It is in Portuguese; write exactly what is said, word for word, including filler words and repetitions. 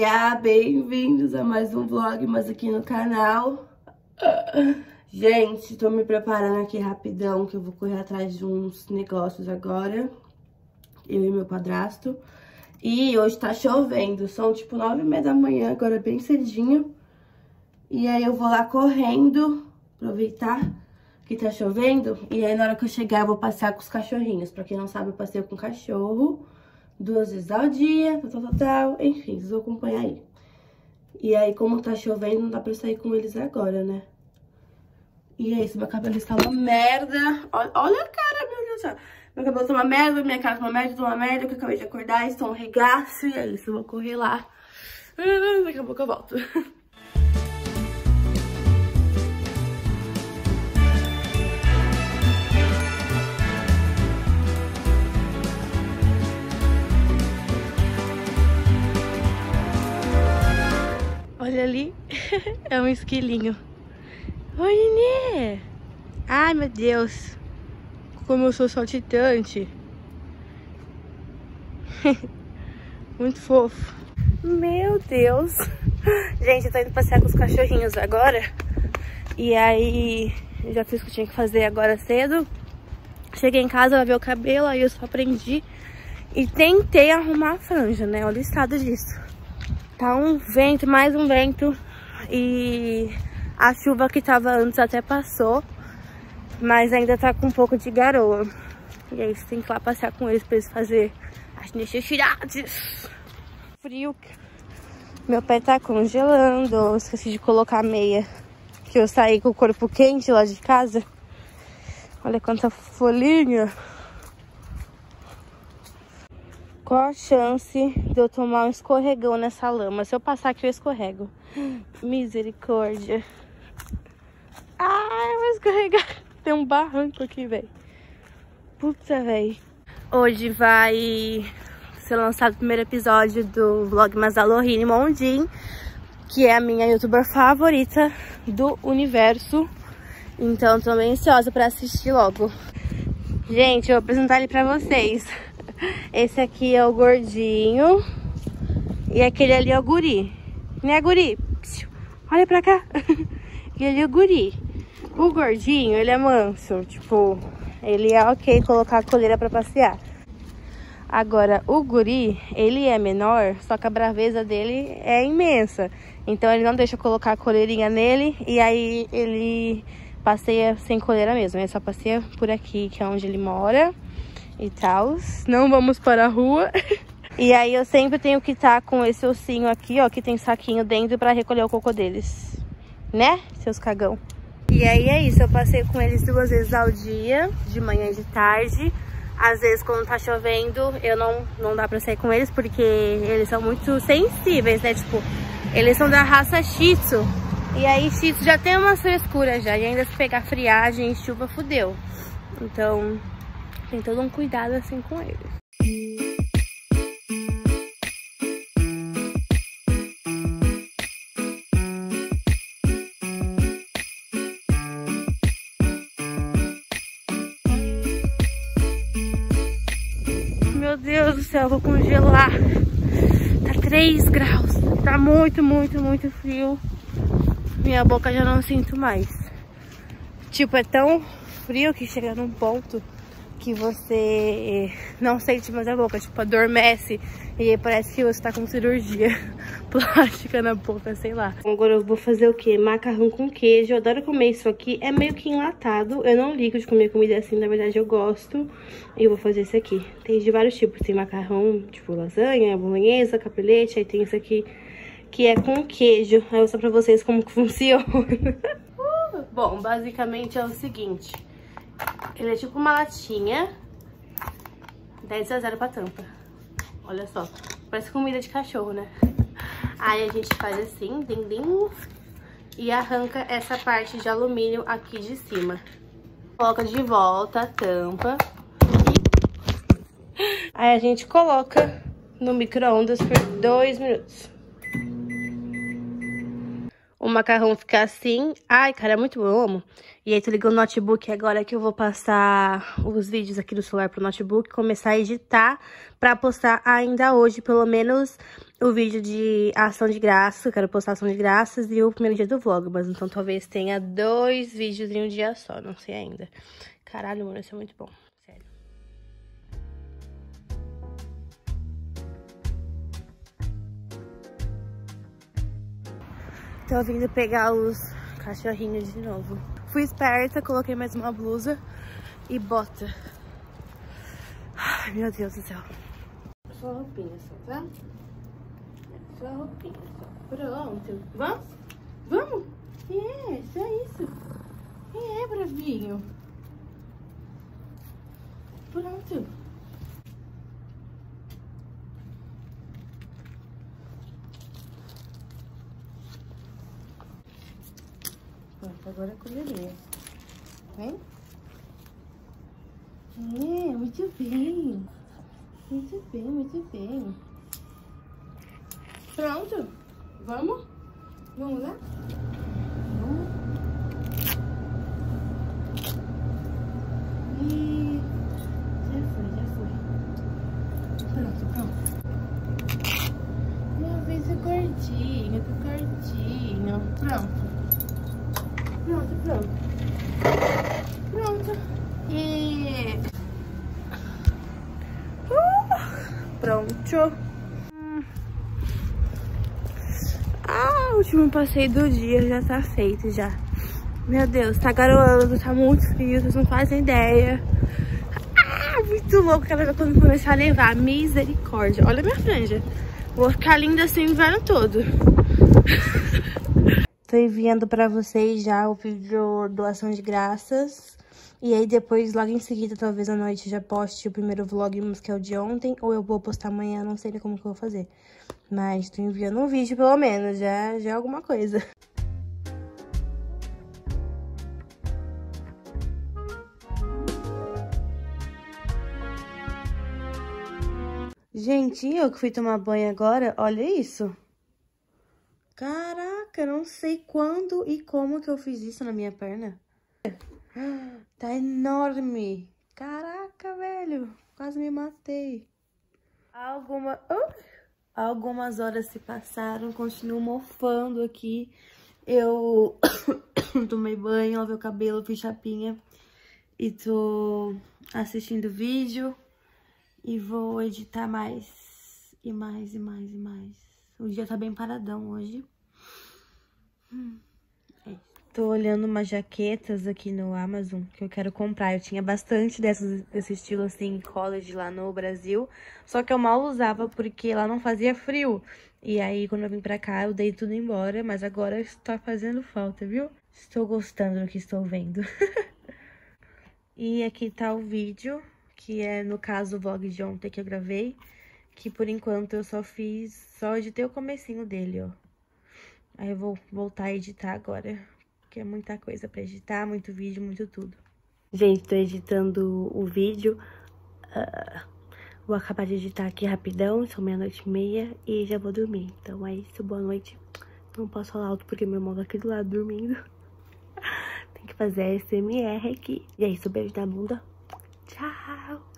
dia! Bem-vindos a mais um vlog, mas aqui no canal. Gente, tô me preparando aqui rapidão, que eu vou correr atrás de uns negócios agora. Eu e meu padrasto. E hoje tá chovendo, são tipo nove e meia da manhã, agora bem cedinho. E aí eu vou lá correndo, aproveitar que tá chovendo. E aí na hora que eu chegar eu vou passear com os cachorrinhos. Pra quem não sabe, eu passeio com cachorro duas vezes ao dia, tal, tal, tal. Enfim, vocês vão acompanhar aí. E aí, como tá chovendo, não dá pra sair com eles agora, né? E é isso, meu cabelo está uma merda. Olha, olha a cara, meu Deus do céu. Meu cabelo tá uma merda, minha cara tá uma merda, tá uma merda, que eu acabei de acordar, estou um regaço. E é isso, eu vou correr lá. Daqui a pouco eu volto. Olha ali, é um esquilinho. Oi, Nenê! Ai, meu Deus! Como eu sou saltitante. Muito fofo. Meu Deus! Gente, eu tô indo passear com os cachorrinhos agora. E aí, já fiz o que tinha que fazer agora cedo. Cheguei em casa, lavei o cabelo, aí eu só prendi. E tentei arrumar a franja, né? Olha o estado disso. Tá um vento, mais um vento. E a chuva que tava antes até passou, mas ainda tá com um pouco de garoa. E aí você tem que ir lá passear com eles pra eles fazerem as necessidades. Frio. Meu pé tá congelando. Eu esqueci de colocar a meia, que eu saí com o corpo quente lá de casa. Olha quanta folhinha. Qual a chance de eu tomar um escorregão nessa lama? Se eu passar aqui, eu escorrego. Misericórdia. Ai, eu vou escorregar. Tem um barranco aqui, velho. Puta, velho. Hoje vai ser lançado o primeiro episódio do vlog Lohine Mondin, que é a minha youtuber favorita do universo. Então, tô bem ansiosa pra assistir logo. Gente, eu vou apresentar ele pra vocês. Esse aqui é o gordinho. E aquele ali é o guri. Né, guri? Olha pra cá. E ali é o guri. O gordinho, ele é manso. Tipo, ele é ok colocar a coleira pra passear. Agora, o guri, ele é menor, só que a braveza dele é imensa. Então ele não deixa eu colocar a coleirinha nele. E aí ele passeia sem coleira mesmo. Ele só passeia por aqui, que é onde ele mora e tal. Não vamos para a rua. E aí eu sempre tenho que estar com esse ossinho aqui, ó, que tem saquinho dentro pra recolher o cocô deles. Né, seus cagão? E aí é isso, eu passeio com eles duas vezes ao dia, de manhã e de tarde. Às vezes quando tá chovendo, eu não, não dá pra sair com eles, porque eles são muito sensíveis, né? Tipo, eles são da raça Shih Tzu. E aí Shih Tzu já tem uma frescura já, e ainda se pegar friagem e chuva, fudeu. Então tem todo um cuidado assim com eles. Meu Deus do céu, eu vou congelar. Tá três graus. Tá muito, muito, muito frio. Minha boca já não sinto mais. Tipo, é tão frio que chega num ponto que você não sente mais a boca, tipo, adormece e aí parece que você tá com cirurgia plástica na boca, sei lá. Agora eu vou fazer o que? Macarrão com queijo. Eu adoro comer isso aqui, é meio que enlatado. Eu não ligo de comer comida assim, na verdade eu gosto. E eu vou fazer esse aqui. Tem de vários tipos, tem macarrão, tipo lasanha, bolonhesa, capelete. Aí tem esse aqui que é com queijo. Aí eu vou mostrar pra vocês como que funciona. uh, bom, basicamente é o seguinte. Ele é tipo uma latinha. dez a zero pra tampa. Olha só. Parece comida de cachorro, né? Aí a gente faz assim, din, din, e arranca essa parte de alumínio aqui de cima. Coloca de volta a tampa. Aí a gente coloca no micro-ondas por dois minutos. O macarrão ficar assim. Ai, cara, é muito bom, eu amo. E aí, tô ligando o notebook agora que eu vou passar os vídeos aqui do celular pro notebook, começar a editar pra postar ainda hoje, pelo menos, o vídeo de ação de graça. Eu quero postar ação de graças e o primeiro dia do vlog, mas então talvez tenha dois vídeos em um dia só, não sei ainda. Caralho, mano, isso é muito bom, sério. Tô vindo pegar os cachorrinhos de novo. Fui esperta, coloquei mais uma blusa e bota. Ai, meu Deus do céu. Só a roupinha só, tá? Só a roupinha só. Pronto. Vamos? Vamos? É, só isso. É, bravinho. Pronto. Pronto, agora é colheria. Vem? É, muito bem. Muito bem, muito bem. Pronto. Vamos? Vamos lá? Vamos. E... já foi, já foi. Pronto, pronto. Uma vez o gordinho, do gordinho. Pronto. Pronto, pronto. Pronto. E... Uh, pronto. Hum. Ah, o último passeio do dia já tá feito já. Meu Deus, tá garoando, tá muito frio, vocês não fazem ideia. Ah, muito louco, ela vai quando começar a nevar. Misericórdia. Olha a minha franja. Vou ficar linda assim o inverno todo. Tô enviando pra vocês já o vídeo doação de graças. E aí depois, logo em seguida, talvez à noite, já poste o primeiro vlog, que é o de ontem. Ou eu vou postar amanhã, não sei como que eu vou fazer. Mas tô enviando um vídeo, pelo menos, já, já é alguma coisa. Gente, eu que fui tomar banho agora, olha isso. Caraca, não sei quando e como que eu fiz isso na minha perna. Tá enorme. Caraca, velho. Quase me matei. Alguma... Uh, algumas horas se passaram, continuo mofando aqui. Eu tomei banho, lavei o cabelo, fiz chapinha. E tô assistindo vídeo. E vou editar mais, e mais, e mais, e mais. O dia tá bem paradão hoje. Hum, é. Tô olhando umas jaquetas aqui no Amazon que eu quero comprar. Eu tinha bastante dessas, desse estilo assim, college lá no Brasil. Só que eu mal usava porque lá não fazia frio. E aí, quando eu vim pra cá, eu dei tudo embora. Mas agora está fazendo falta, viu? Estou gostando do que estou vendo. E aqui tá o vídeo. Que é, no caso, o vlog de ontem que eu gravei. Que, por enquanto, eu só fiz... Só editei o comecinho dele, ó. Aí eu vou voltar a editar agora. Porque é muita coisa pra editar, muito vídeo, muito tudo. Gente, tô editando o vídeo. Uh, vou acabar de editar aqui rapidão. São meia-noite e meia e já vou dormir. Então é isso, boa noite. Não posso falar alto porque meu irmão tá aqui do lado dormindo. Tem que fazer A S M R aqui. E é isso, beijo na bunda. Tchau!